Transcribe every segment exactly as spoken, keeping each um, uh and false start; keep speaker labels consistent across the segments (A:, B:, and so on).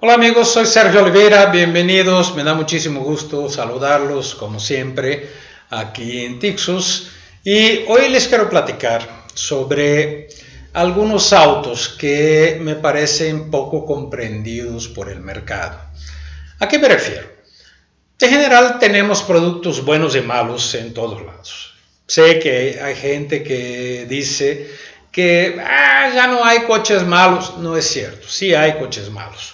A: Hola amigos, soy Sergio Oliveira, bienvenidos, me da muchísimo gusto saludarlos como siempre aquí en Tixus y hoy les quiero platicar sobre algunos autos que me parecen poco comprendidos por el mercado. ¿A qué me refiero? En general tenemos productos buenos y malos en todos lados. Sé que hay gente que dice que ah, ya no hay coches malos. No es cierto, sí hay coches malos.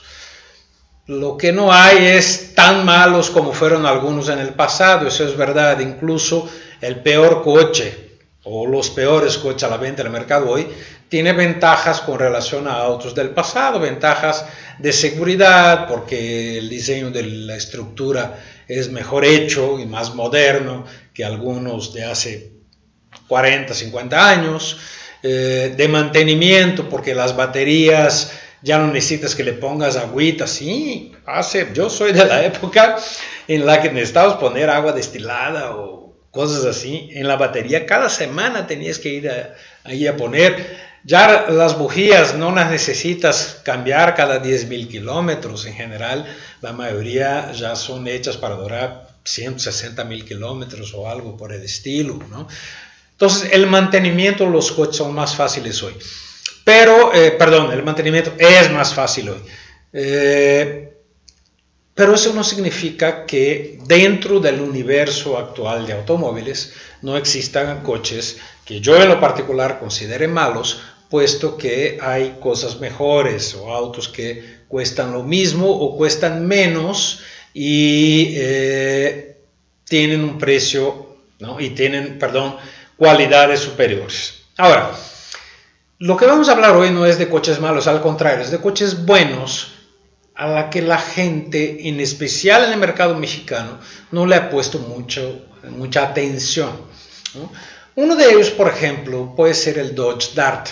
A: Lo que no hay es tan malos como fueron algunos en el pasado, eso es verdad. Incluso el peor coche o los peores coches a la venta en el mercado hoy tiene ventajas con relación a autos del pasado, ventajas de seguridad porque el diseño de la estructura es mejor hecho y más moderno que algunos de hace cuarenta, cincuenta años, eh, de mantenimiento porque las baterías ya no necesitas que le pongas agüita. Sí, hace, yo soy de la época en la que necesitabas poner agua destilada o cosas así en la batería. Cada semana tenías que ir a, ahí a poner. Ya las bujías no las necesitas cambiar cada diez mil kilómetros. En general, la mayoría ya son hechas para durar ciento sesenta mil kilómetros o algo por el estilo, ¿no? Entonces, el mantenimiento de los coches son más fáciles hoy. Pero, eh, perdón, el mantenimiento es más fácil hoy. Eh, pero eso no significa que dentro del universo actual de automóviles no existan coches que yo en lo particular considere malos, puesto que hay cosas mejores o autos que cuestan lo mismo o cuestan menos y eh, tienen un precio, ¿no? y tienen, perdón, cualidades superiores. Ahora, lo que vamos a hablar hoy no es de coches malos, al contrario, es de coches buenos a la que la gente, en especial en el mercado mexicano, no le ha puesto mucho, mucha atención, ¿no? Uno de ellos, por ejemplo, puede ser el Dodge Dart.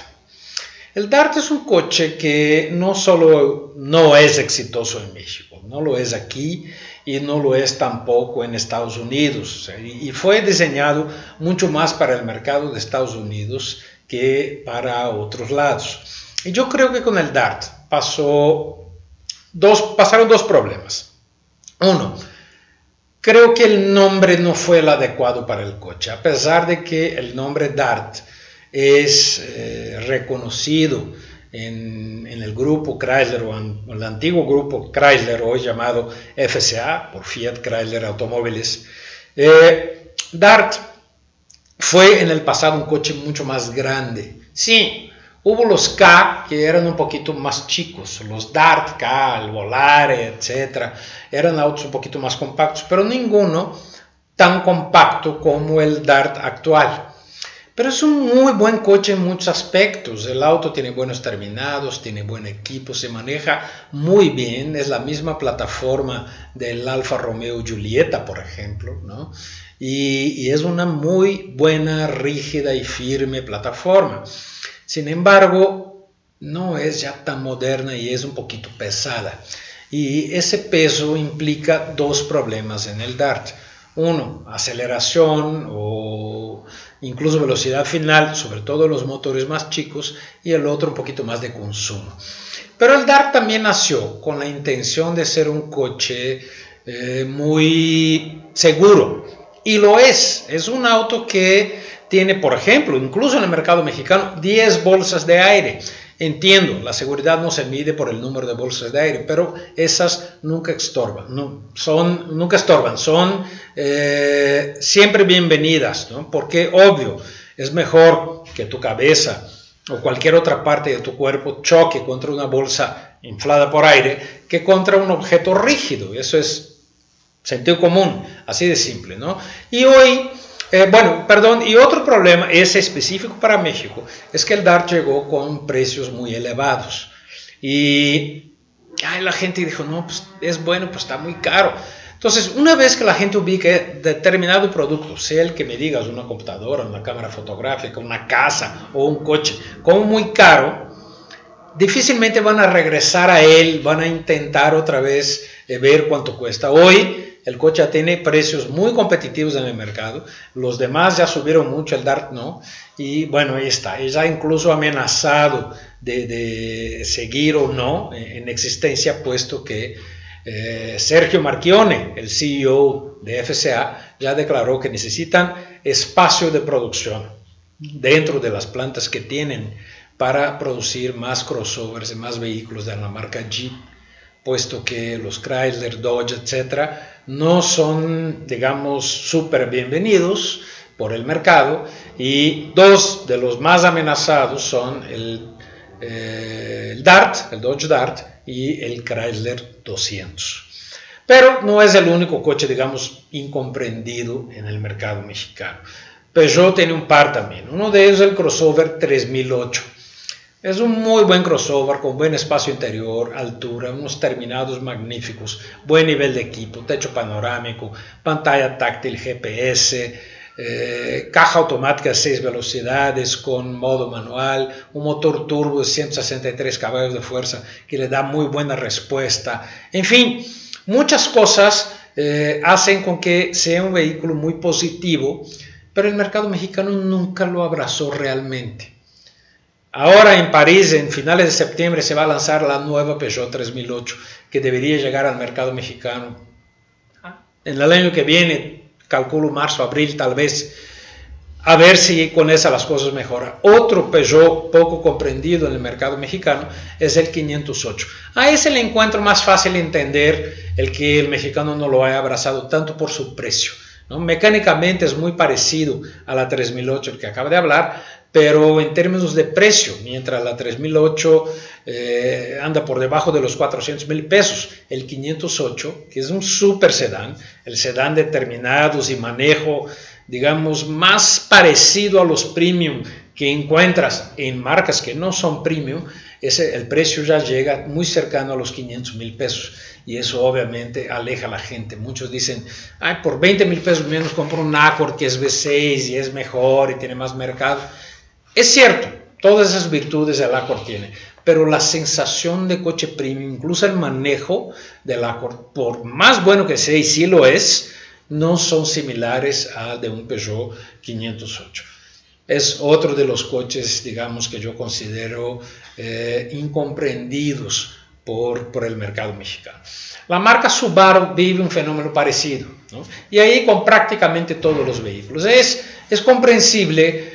A: El Dart es un coche que no solo no es exitoso en México, no lo es aquí y no lo es tampoco en Estados Unidos, y fue diseñado mucho más para el mercado de Estados Unidos que para otros lados. Y yo creo que con el Dart pasó dos, pasaron dos problemas. Uno, creo que el nombre no fue el adecuado para el coche, a pesar de que el nombre Dart es eh, reconocido en, en el grupo Chrysler o en el antiguo grupo Chrysler, hoy llamado F C A, por Fiat Chrysler Automóviles. Eh, Dart fue en el pasado un coche mucho más grande. Sí, hubo los K que eran un poquito más chicos, los Dart K, el Volare, etcétera. Eran autos un poquito más compactos, pero ninguno tan compacto como el Dart actual. Pero es un muy buen coche en muchos aspectos. El auto tiene buenos terminados, tiene buen equipo, se maneja muy bien. Es la misma plataforma del Alfa Romeo Giulietta, por ejemplo, ¿no? Y, y es una muy buena, rígida y firme plataforma. Sin embargo, no es ya tan moderna y es un poquito pesada. Y ese peso implica dos problemas en el Dart. Uno, aceleración o incluso velocidad final, sobre todo los motores más chicos, y el otro un poquito más de consumo. Pero el Dart también nació con la intención de ser un coche eh, muy seguro, y lo es. Es un auto que tiene, por ejemplo, incluso en el mercado mexicano, diez bolsas de aire. Entiendo, la seguridad no se mide por el número de bolsas de aire, pero esas nunca estorban, no, son, nunca estorban, son eh, siempre bienvenidas, ¿no? Porque, obvio, es mejor que tu cabeza o cualquier otra parte de tu cuerpo choque contra una bolsa inflada por aire que contra un objeto rígido. Eso es sentido común, así de simple, ¿no? Y hoy... Eh, bueno, perdón, y otro problema, es específico para México, es que el Dart llegó con precios muy elevados. Y ay, la gente dijo, no, pues es bueno, pues está muy caro. Entonces, una vez que la gente ubique determinado producto, sea el que me digas, una computadora, una cámara fotográfica, una casa o un coche, como muy caro, difícilmente van a regresar a él, van a intentar otra vez eh, ver cuánto cuesta. Hoy el coche ya tiene precios muy competitivos en el mercado, los demás ya subieron mucho, el Dart no, y bueno, ahí está, ya incluso amenazado de, de seguir o no en existencia, puesto que eh, Sergio Marchionne, el C E O de F C A, ya declaró que necesitan espacio de producción dentro de las plantas que tienen para producir más crossovers y más vehículos de la marca Jeep, puesto que los Chrysler, Dodge, etcétera, no son, digamos, súper bienvenidos por el mercado, y dos de los más amenazados son el, eh, el Dart, el Dodge Dart y el Chrysler doscientos. Pero no es el único coche, digamos, incomprendido en el mercado mexicano. Peugeot tiene un par también. Uno de ellos es el crossover tres mil ocho. Es un muy buen crossover con buen espacio interior, altura, unos terminados magníficos, buen nivel de equipo, techo panorámico, pantalla táctil, G P S, eh, caja automática de seis velocidades con modo manual, un motor turbo de ciento sesenta y tres caballos de fuerza que le da muy buena respuesta. En fin, muchas cosas eh, hacen con que sea un vehículo muy positivo, pero el mercado mexicano nunca lo abrazó realmente. Ahora en París, en finales de septiembre, se va a lanzar la nueva Peugeot tres mil ocho, que debería llegar al mercado mexicano en el año que viene, calculo marzo, abril tal vez, a ver si con esa las cosas mejoran. Otro Peugeot poco comprendido en el mercado mexicano es el quinientos ocho. A ese le encuentro más fácil entender el que el mexicano no lo haya abrazado tanto por su precio, ¿no? Mecánicamente es muy parecido a la tres mil ocho, el que acaba de hablar, pero en términos de precio, mientras la tres mil ocho eh, anda por debajo de los cuatrocientos mil pesos, el quinientos ocho, que es un super sedán, el sedán de terminados y manejo, digamos, más parecido a los premium que encuentras en marcas que no son premium, ese, el precio ya llega muy cercano a los quinientos mil pesos, y eso obviamente aleja a la gente. Muchos dicen, ay, por veinte mil pesos menos compro un Accord que es V seis y es mejor y tiene más mercado. Es cierto, todas esas virtudes el Accord tiene, pero la sensación de coche premium, incluso el manejo del Accord, por más bueno que sea, y sí lo es, no son similares al de un Peugeot quinientos ocho. Es otro de los coches, digamos, que yo considero eh, incomprendidos por, por el mercado mexicano. La marca Subaru vive un fenómeno parecido, ¿no? Y ahí con prácticamente todos los vehículos. Es, es comprensible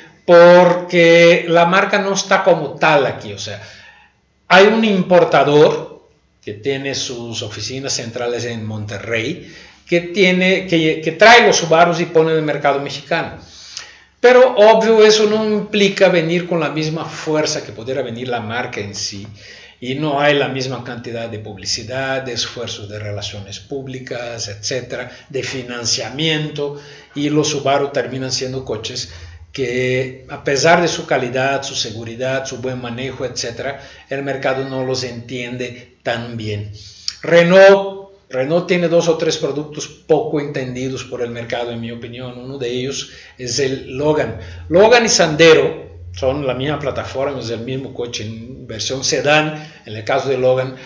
A: porque la marca no está como tal aquí, o sea, hay un importador que tiene sus oficinas centrales en Monterrey, que, tiene, que, que trae los Subarus y pone en el mercado mexicano. Pero obvio, eso no implica venir con la misma fuerza que pudiera venir la marca en sí, y no hay la misma cantidad de publicidad, de esfuerzos de relaciones públicas, etcétera, de financiamiento, y los Subaru terminan siendo coches que, a pesar de su calidad, su seguridad, su buen manejo, etcétera, el mercado no los entiende tan bien. Renault, Renault tiene dos o tres productos poco entendidos por el mercado, en mi opinión. Uno de ellos es el Logan. Logan y Sandero son la misma plataforma, es el mismo coche en versión sedán, en el caso de Logan,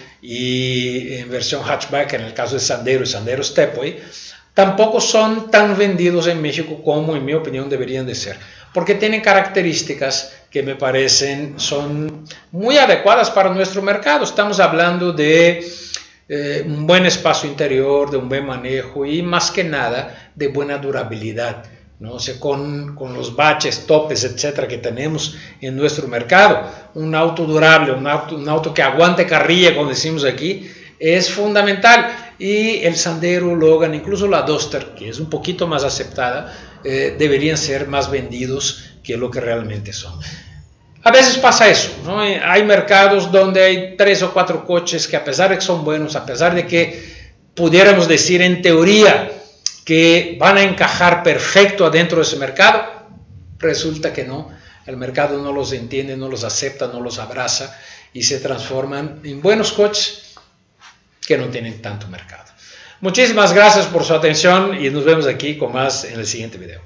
A: y en versión hatchback, en el caso de Sandero y Sandero Stepway. Tampoco son tan vendidos en México como, en mi opinión, deberían de ser, porque tienen características que me parecen son muy adecuadas para nuestro mercado. Estamos hablando de eh, un buen espacio interior, de un buen manejo y más que nada de buena durabilidad, ¿no? O sea, con, con los baches, topes, etcétera, que tenemos en nuestro mercado, un auto durable, un auto, un auto que aguante carrilla, como decimos aquí, es fundamental. Y el Sandero, Logan, incluso la Duster, que es un poquito más aceptada, eh, deberían ser más vendidos que lo que realmente son. A veces pasa eso, ¿no? Hay mercados donde hay tres o cuatro coches que, a pesar de que son buenos, a pesar de que pudiéramos decir en teoría que van a encajar perfecto adentro de ese mercado, resulta que no. El mercado no los entiende, no los acepta, no los abraza y se transforman en buenos coches que no tienen tanto mercado. Muchísimas gracias por su atención y nos vemos aquí con más en el siguiente video.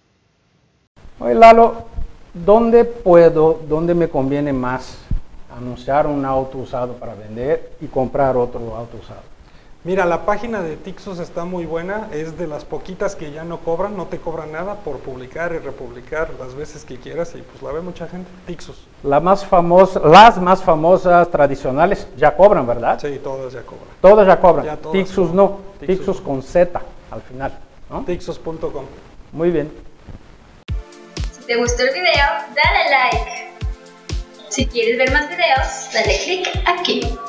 B: Oye, Lalo, ¿dónde puedo, dónde me conviene más anunciar un auto usado para vender y comprar otro auto usado?
C: Mira, la página de Tixus está muy buena, es de las poquitas que ya no cobran, no te cobran nada por publicar y republicar las veces que quieras y pues la ve mucha gente, Tixus.
B: La más famosa, las más famosas tradicionales ya cobran, ¿verdad?
C: Sí, todas ya cobran.
B: Todas ya cobran.
C: Ya todas
B: Tixus
C: cobran.
B: no,
C: Tixus.
B: Tixus con Z al final, ¿no?
C: Tixus punto com.
B: Muy bien.
D: Si te gustó el video, dale like. Si quieres ver más videos, dale click aquí.